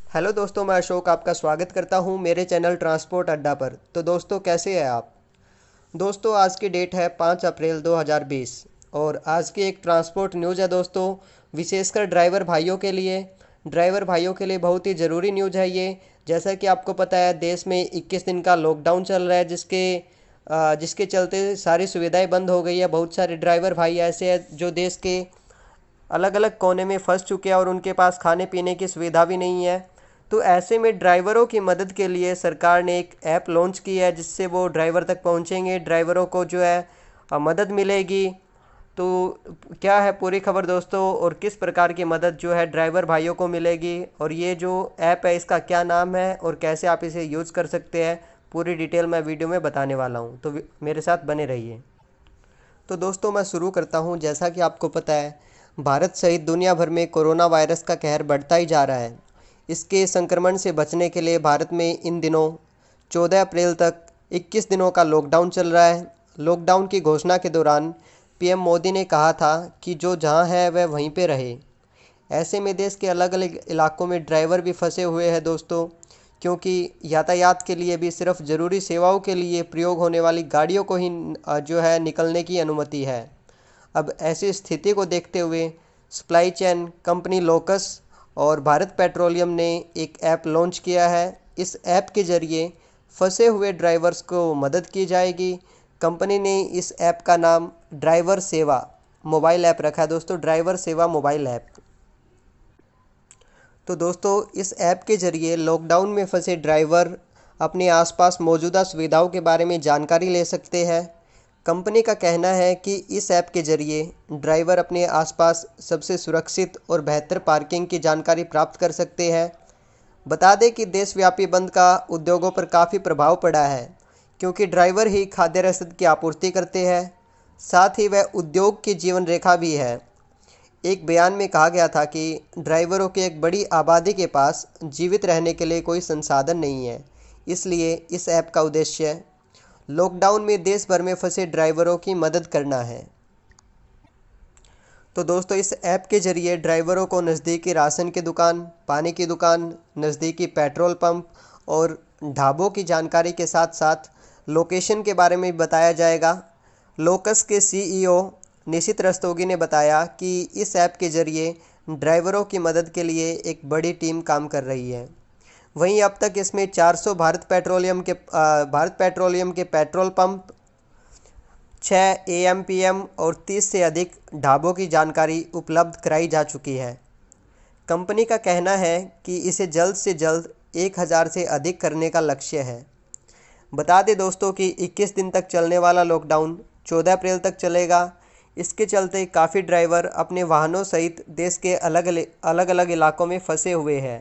Hello दोस्तों, मैं अशोक आपका स्वागत करता हूं मेरे चैनल ट्रांसपोर्ट अड्डा पर। तो दोस्तों, कैसे हैं आप? दोस्तों, आज की डेट है 5 अप्रैल 2020 और आज की एक ट्रांसपोर्ट न्यूज़ है दोस्तों, विशेषकर ड्राइवर भाइयों के लिए बहुत ही ज़रूरी न्यूज़ है ये। जैसा कि आपको पता है, देश में 21 दिन का लॉकडाउन चल रहा है, जिसके चलते सारी सुविधाएं बंद हो गई है। बहुत सारे ड्राइवर भाई ऐसे हैं जो देश के अलग अलग कोने में फंस चुके हैं और उनके पास खाने पीने की सुविधा भी नहीं है। तो ऐसे में ड्राइवरों की मदद के लिए सरकार ने एक ऐप लॉन्च की है, जिससे वो ड्राइवर तक पहुंचेंगे, ड्राइवरों को जो है मदद मिलेगी। तो क्या है पूरी खबर दोस्तों, और किस प्रकार की मदद जो है ड्राइवर भाइयों को मिलेगी, और ये जो ऐप है इसका क्या नाम है और कैसे आप इसे यूज़ कर सकते हैं, पूरी डिटेल मैं वीडियो में बताने वाला हूँ। तो मेरे साथ बने रहिए। तो दोस्तों, मैं शुरू करता हूँ। जैसा कि आपको पता है, भारत सहित दुनिया भर में कोरोना वायरस का कहर बढ़ता ही जा रहा है। इसके संक्रमण से बचने के लिए भारत में इन दिनों 14 अप्रैल तक 21 दिनों का लॉकडाउन चल रहा है। लॉकडाउन की घोषणा के दौरान पीएम मोदी ने कहा था कि जो जहां है वह वहीं पे रहे। ऐसे में देश के अलग अलग इलाकों में ड्राइवर भी फंसे हुए हैं दोस्तों, क्योंकि यातायात के लिए भी सिर्फ ज़रूरी सेवाओं के लिए प्रयोग होने वाली गाड़ियों को ही जो है निकलने की अनुमति है। अब ऐसी स्थिति को देखते हुए सप्लाई चेन कंपनी लोकस और भारत पेट्रोलियम ने एक ऐप लॉन्च किया है। इस ऐप के ज़रिए फंसे हुए ड्राइवर्स को मदद की जाएगी। कंपनी ने इस ऐप का नाम ड्राइवर सेवा मोबाइल ऐप रखा है दोस्तों, ड्राइवर सेवा मोबाइल ऐप। तो दोस्तों, इस ऐप के ज़रिए लॉकडाउन में फंसे ड्राइवर अपने आसपास मौजूदा सुविधाओं के बारे में जानकारी ले सकते हैं। कंपनी का कहना है कि इस ऐप के ज़रिए ड्राइवर अपने आसपास सबसे सुरक्षित और बेहतर पार्किंग की जानकारी प्राप्त कर सकते हैं। बता दें कि देशव्यापी बंद का उद्योगों पर काफ़ी प्रभाव पड़ा है, क्योंकि ड्राइवर ही खाद्य रसद की आपूर्ति करते हैं, साथ ही वह उद्योग की जीवन रेखा भी है। एक बयान में कहा गया था कि ड्राइवरों की एक बड़ी आबादी के पास जीवित रहने के लिए कोई संसाधन नहीं है, इसलिए इस ऐप का उद्देश्य लॉकडाउन में देश भर में फंसे ड्राइवरों की मदद करना है। तो दोस्तों, इस ऐप के ज़रिए ड्राइवरों को नज़दीकी राशन की दुकान, पानी की दुकान, नज़दीकी पेट्रोल पंप और ढाबों की जानकारी के साथ साथ लोकेशन के बारे में भी बताया जाएगा। लोकस के सीईओ निशित रस्तोगी ने बताया कि इस ऐप के ज़रिए ड्राइवरों की मदद के लिए एक बड़ी टीम काम कर रही है। वहीं अब तक इसमें 400 भारत पेट्रोलियम के पेट्रोल पंप, 6 एएमपीएम और 30 से अधिक ढाबों की जानकारी उपलब्ध कराई जा चुकी है। कंपनी का कहना है कि इसे जल्द से जल्द 1000 से अधिक करने का लक्ष्य है। बता दें दोस्तों कि 21 दिन तक चलने वाला लॉकडाउन 14 अप्रैल तक चलेगा। इसके चलते काफ़ी ड्राइवर अपने वाहनों सहित देश के अलग अलग इलाकों में फंसे हुए हैं।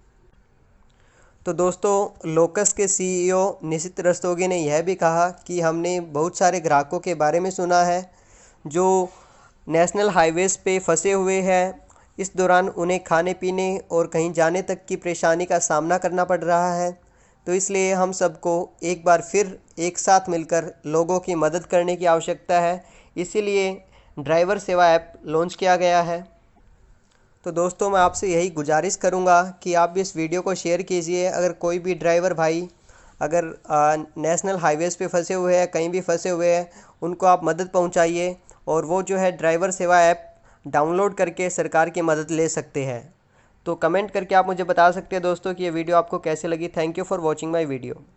तो दोस्तों, लोकस के सीईओ निशित रस्तोगी ने यह भी कहा कि हमने बहुत सारे ग्राहकों के बारे में सुना है जो नेशनल हाईवेज़ पे फंसे हुए हैं। इस दौरान उन्हें खाने पीने और कहीं जाने तक की परेशानी का सामना करना पड़ रहा है। तो इसलिए हम सबको एक बार फिर एक साथ मिलकर लोगों की मदद करने की आवश्यकता है, इसीलिए ड्राइवर सेवा ऐप लॉन्च किया गया है। तो दोस्तों, मैं आपसे यही गुजारिश करूंगा कि आप भी इस वीडियो को शेयर कीजिए। अगर कोई भी ड्राइवर भाई अगर नेशनल हाईवेज़ पे फंसे हुए हैं, कहीं भी फंसे हुए हैं, उनको आप मदद पहुंचाइए और वो जो है ड्राइवर सेवा ऐप डाउनलोड करके सरकार की मदद ले सकते हैं। तो कमेंट करके आप मुझे बता सकते हैं दोस्तों कि ये वीडियो आपको कैसे लगी। Thank you for watching my video.